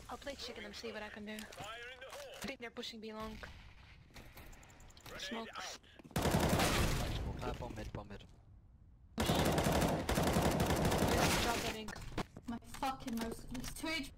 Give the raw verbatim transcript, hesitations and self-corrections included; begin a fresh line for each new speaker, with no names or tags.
I'll play chicken and see what I can do. I think they're pushing B long. Smoke.
Uh, bomb mid, bomb mid.
Drop, I think.
My fucking mouse. There's two H